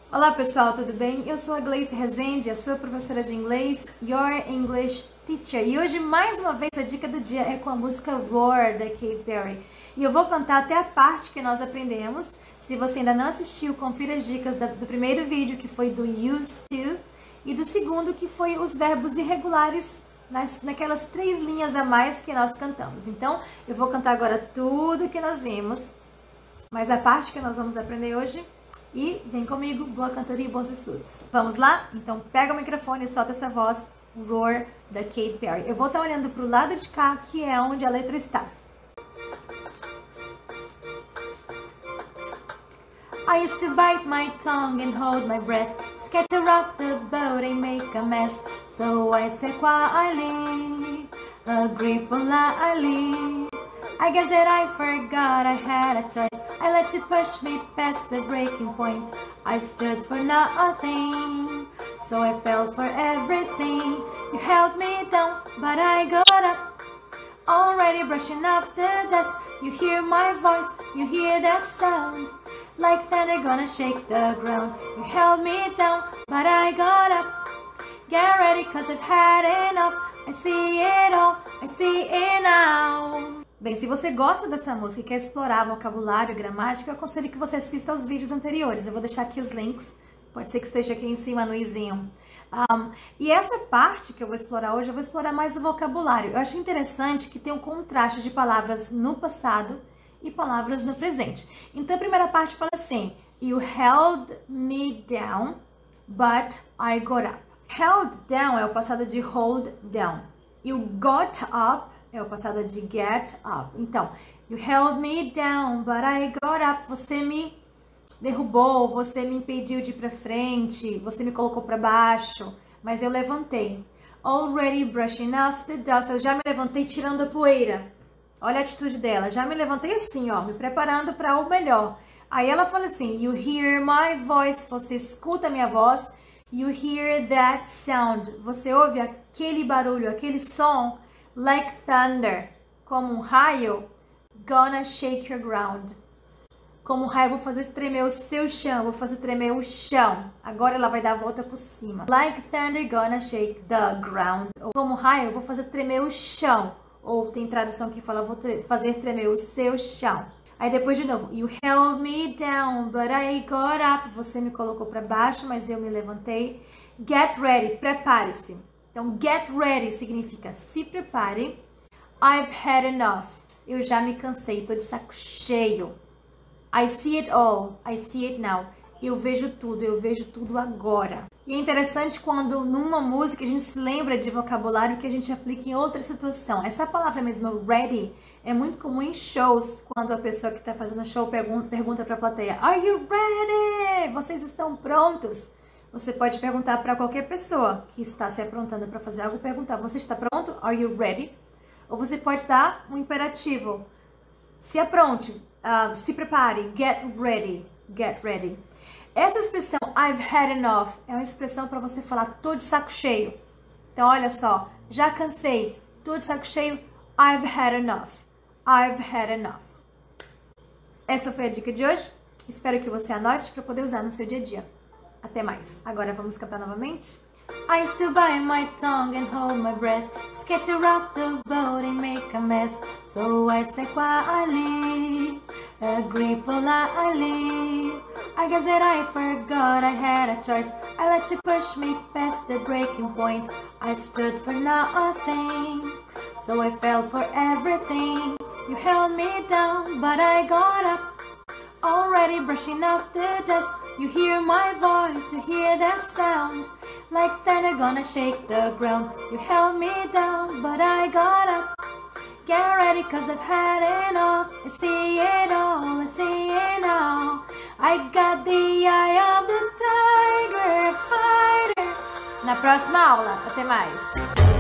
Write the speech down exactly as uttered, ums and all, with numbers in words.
Olá pessoal, tudo bem? Eu sou a Gleice Rezende, a sua professora de inglês, Your English Teacher. E hoje, mais uma vez, a dica do dia é com a música Roar, da Katy Perry. E eu vou cantar até a parte que nós aprendemos. Se você ainda não assistiu, confira as dicas do primeiro vídeo, que foi do used to, e do segundo, que foi os verbos irregulares, nas, naquelas três linhas a mais que nós cantamos. Então, eu vou cantar agora tudo que nós vimos, mas a parte que nós vamos aprender hoje... E vem comigo, boa cantoria e bons estudos. Vamos lá? Então pega o microfone e solta essa voz, Roar, da Katy Perry. Eu vou estar olhando para o lado de cá, que é onde a letra está. I used to bite my tongue and hold my breath, scared to rock the boat and make a mess. So I said quietly, agree politely. I guess that I forgot I had a choice. I let you push me past the breaking point. I stood for nothing, so I fell for everything. You held me down, but I got up, already brushing off the dust. You hear my voice, you hear that sound, like thunder gonna shake the ground. You held me down, but I got up. Get ready, cause I've had enough. I see it all, I see it now. Bem, se você gosta dessa música e quer explorar vocabulário e gramática, eu aconselho que você assista aos vídeos anteriores. Eu vou deixar aqui os links, pode ser que esteja aqui em cima no izinho. Um, e essa parte que eu vou explorar hoje, eu vou explorar mais o vocabulário. Eu acho interessante que tem um contraste de palavras no passado e palavras no presente. Então a primeira parte fala assim: You held me down, but I got up. Held down é o passado de hold down. You got up é o passado de get up. Então, you held me down, but I got up. Você me derrubou, você me impediu de ir pra frente, você me colocou pra baixo, mas eu levantei. Already brushing off the dust. Eu já me levantei tirando a poeira. Olha a atitude dela. Já me levantei assim, ó, me preparando para o melhor. Aí ela fala assim: You hear my voice. Você escuta a minha voz. You hear that sound. Você ouve aquele barulho, aquele som. Like thunder, como um raio, gonna shake your ground. Como um raio, vou fazer tremer o seu chão, vou fazer tremer o chão. Agora ela vai dar a volta por cima. Like thunder, gonna shake the ground. Ou como um raio, vou fazer tremer o chão. Ou tem tradução que fala, vou fazer tremer o seu chão. Aí depois de novo, you held me down, but I got up. Você me colocou para baixo, mas eu me levantei. Get ready, prepare-se. Então, get ready significa se prepare. I've had enough. Eu já me cansei, tô de saco cheio. I see it all. I see it now. Eu vejo tudo, eu vejo tudo agora. E é interessante quando numa música a gente se lembra de vocabulário que a gente aplica em outra situação. Essa palavra mesmo, ready, é muito comum em shows, quando a pessoa que está fazendo show pergunta, pergunta para a plateia: Are you ready? Vocês estão prontos? Você pode perguntar para qualquer pessoa que está se aprontando para fazer algo, perguntar: você está pronto? Are you ready? Ou você pode dar um imperativo: se apronte, uh, se prepare, get ready, get ready. Essa expressão I've had enough é uma expressão para você falar: tô de saco cheio. Então olha só, já cansei, tô de saco cheio, I've had enough, I've had enough. Essa foi a dica de hoje. Espero que você anote para poder usar no seu dia a dia. Até mais. Agora vamos cantar novamente? I used to bite my tongue and hold my breath, scared to rock the boat and make a mess. So I said quietly, agree politely. I guess that I forgot I had a choice. I let you push me past the breaking point. I stood for nothing, so I fell for everything. You held me down, but I got up, already brushing off the dust. You hear my voice, you hear that sound, like thunder gonna shake the ground. You held me down, but I got up. Get ready, cause I've had enough. I see it all, I see it now. I got the eye of the tiger fighter. Na próxima aula, até mais.